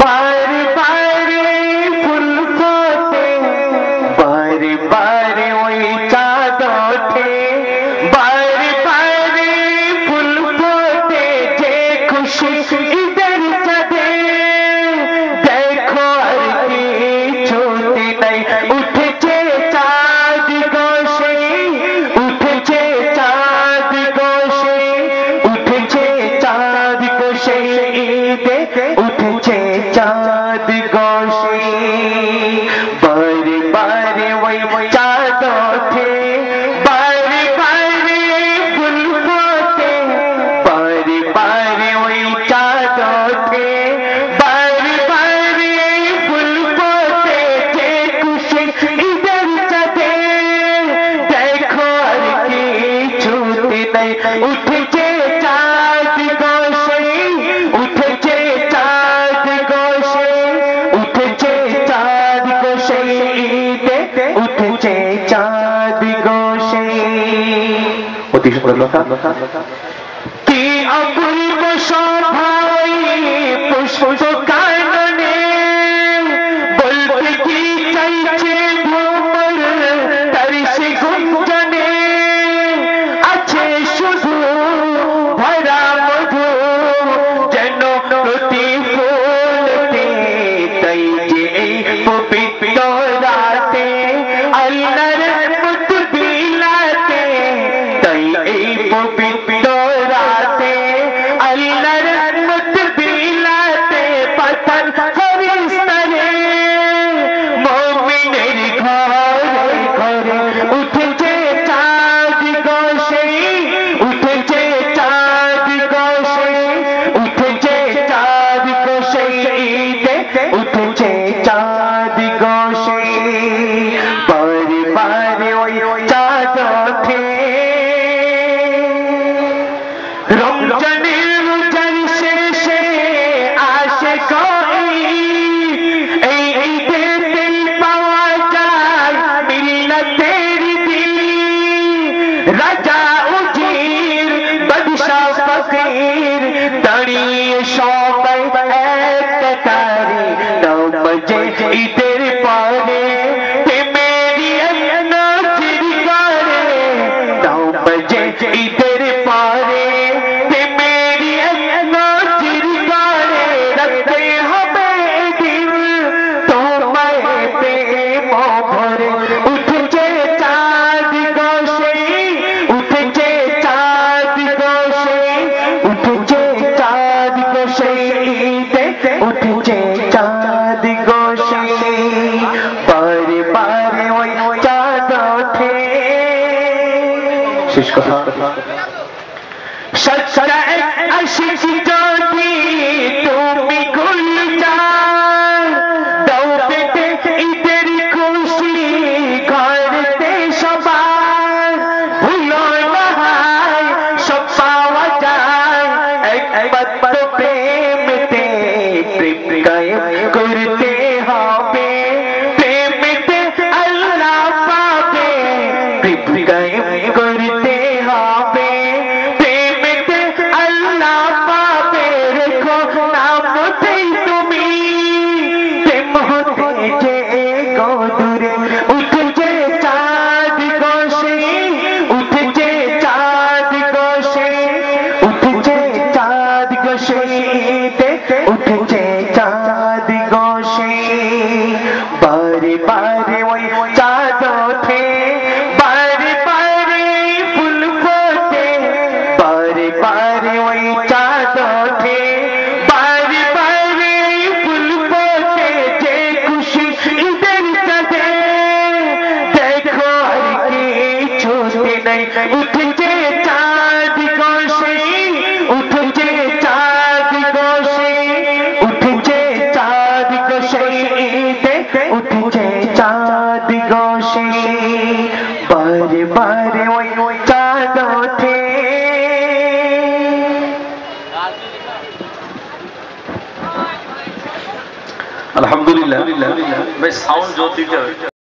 बारी बारी फूल फोटे, बारी बारी वही चाँद उठे, बारी बारी फूल फोटे, जे खुशी इधर चढ़े, देखो हर की छूटी नहीं, उठे चाँद गोशे, उठे चाँद गोशे, उठे चाँद गोशे, उठे चाँद गोशे, बारी बारी वही चाँद उठे, बारी बारी फूल फोटे, बारी बारी वही चाँद उठे, बारी बारी फूल फोटे, जे खुशी इधर चढ़े, देखो हर की छूटी नहीं, उठे चाँद गोशे, उठे चाँद गोशे, उठे चाँद गोशे, उठे चाँद गोशे। অতি সুন্দর কথা কি অপূর্ব শোভাই পুষ্প কাননে, বলতে কি চাইছে ভ্রমর তার সে গুঞ্জনে, আছে শুধু ভরা মধু যেন প্রতি ফুলতে, তাই যে এই পবিত্র রাতে আল্লাহর রহমত বিলাতে, তাই এই পবিত্র রাতে আল্লাহর রহমত বিলাতে, পাঠান ফেরেশতারে মুমিনের ঘরে ঘরে, উঠেছে চাঁদ গোশে, উঠেছে চাঁদ গোশে, উঠেছে চাঁদ গোশে, উঠেছে চাঁদ গোশে, বারে বারে ওই চাঁদ ওঠে, রমজানের রোজার শেষে আসে কই, এই ঈদেতেই পাওয়া যায় মিল্লাতের দিন, রাজা উজির বাদশা ফকির দাঁড়িয়ে সবাই এক কাতারে, নামাজে ঈদের পরে প্রেমেরই নজির করে, নামাজে ঈদের পরে প্রেমেরই নজির করে, রাখতে হবে দিল তোমায় প্রেম ভরে, উঠেছে চাঁদ গোশে, উঠেছে চাঁদ গোশে, উঠেছে চাঁদ গোশে, উঠেছে চাঁদ গোশে, বারে বারে ওই চাঁদ ওঠে। শেষ কথা সচ্চা আশিক যদি তুমি গুলজার, দাও পেতে ঈদের খুশি ঘরেতে সবার, ভুলো না হায় সব পাওয়া যায়, একবার তো প্রেমেতে প্রেম কায়েম করতে হবে, প্রেমেতে আল্লাহ পাবে, প্রেম কায়েম করতে হবে, প্রেমেতে আল্লাহ পাবে, রেখো নামতেই তুমি প্রেম হতে যে গদুরে, উঠেছে চাঁদ গোশে, উঠেছে চাঁদ গোশে, উঠেছে চাঁদ গোশে, উঠেছে চাঁদ গোশে, বারে বারে ওই চাঁদ ওঠে, বারে বারে ফুল ফোটে, বারে বারে ওই চাঁদ ওঠে, বারে বারে ফুল ফোটে, যে খুশি ঈদের চढ़े, দেখো আর কি ছুটি নেই, উঠেছে চাঁদ গোশে, উঠেছে চাঁদ গোশে, উঠেছে চাঁদ গোশে, উঠেছে চাঁদ গোশে, বারে বারে ওই চাঁদ ওঠে। আলহামদুলিল্লাহ ভাই সাউন্ড জোর দিতে হবে।